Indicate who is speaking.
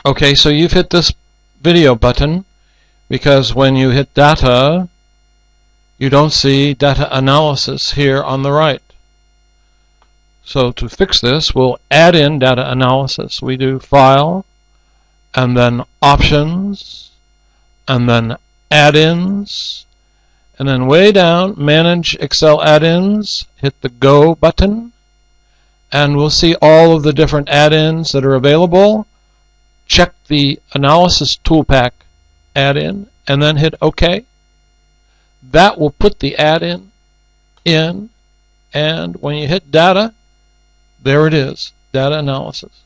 Speaker 1: Okay, so you've hit this video button because when you hit data, you don't see data analysis here on the right. So to fix this, we'll add in data analysis. We do File, and then Options, and then Add-ins, and then way down, Manage Excel Add-ins, hit the Go button, and we'll see all of the different add-ins that are available. Check the Analysis Toolpak add-in, and then hit OK. That will put the add-in in, and when you hit Data, there it is, Data Analysis.